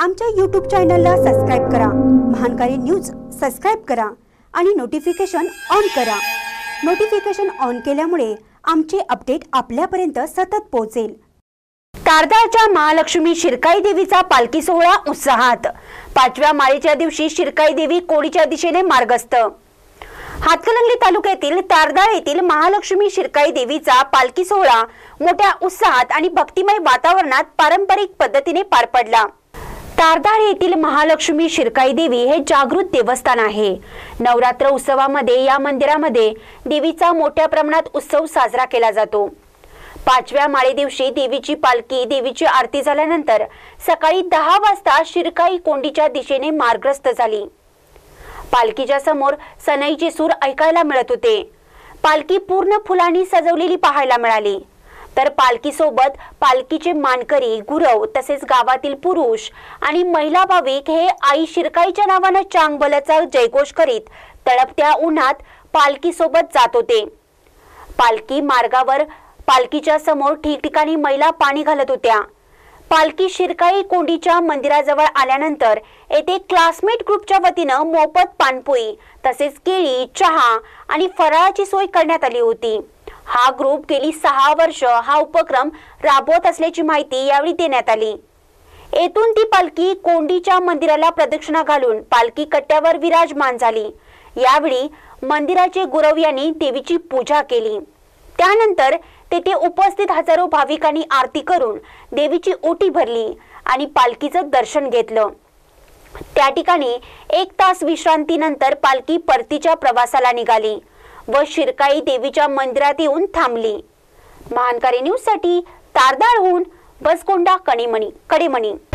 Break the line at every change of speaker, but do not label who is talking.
आमच्या YouTube चॅनलला subscribe करा, महानकारी न्यूज सबस्क्राइब करा आणि नोटिफिकेशन ऑन करा। नोटिफिकेशन ऑन केल्यामुळे आमचे अपडेट आपल्यापर्यंत सतत पोहोचेल। तारदाळच्या महालक्ष्मी शिरकाई देवीचा पालखी सोहळा उत्साहात। 5व्या माळेच्या दिवशी शिरकाई देवी कोडीच्या दिशेने मार्गस्थ। हातकणंगले तालुक्यातील तारदाळ येथील महालक्ष्मी शिरकाई देवीचा पालखी सोहळा मोठ्या उत्साहात आणि भक्तिमय वातावरणात पारंपरिक पद्धतीने पार पडला। तारदाळ येथील महालक्ष्मी शिरकाई देवी हे जागृत देवस्थान आहे। नवरात्र उत्सवामध्ये या मंदिरामध्ये देवीचा मोठ्या प्रमाणात उत्सव साजरा केला जातो। 5व्या माळे दिवशी देवीची पालखी देवीची आरती झाल्यानंतर सकाळी 10 वाजता शिरकाई कोंडीच्या दिशेने मार्गस्थ झाली। पालखीच्या समोर सनईचे सूर ऐकायला मिळत होते। पालखी पूर्ण फुलांनी सजवलेली पाहायला मिळाली। तर पालखी सोबत पालखीचे मानकरी, गुरव तसेच गावातील पुरुष आणि महिला भाविक हे आई शिरकाईच्या नावाने चांगभल्याचा जयघोष करीत तळपत्या उन्हात पालखी सोबत जात होते। पालखी मार्गावर पालखीच्या समोर ठिकठिकाणी महिला पाणी घालत होत्या। पालखी शिरकाई कोंडीच्या मंदिराजवळ आल्यानंतर येथे क्लासमेट ग्रुपच्या वतीने मोफत पानपोई तसेच केळी, चहा आणि फराळाची सोय करण्यात आली होती। हा ग्रुप गेली 6 वर्ष हा उपक्रम राबवत असल्याची माहिती यावेळी देण्यात आली। येथून ती पालखी कोंडीच्या मंदिराला प्रदक्षिणा घालून पालखी कट्ट्यावर विराजमान झाली। यावेळी मंदिराचे गुरव यांनी देवीची पूजा केली। त्यानंतर तेथे उपस्थित हजारो भाविकांनी आरती करून देवीची ओटी भरली आणि पालखीचं दर्शन घेतलं। त्या ठिकाणी 1 तास विश्रांतीनंतर पालखी परतीच्या प्रवासाला निघाली व शिरकाई देवीच्या मंदिरात येऊन थांबली। महानकारी न्यूज साठी तारदाळहून बसकोंडा कडेमणी।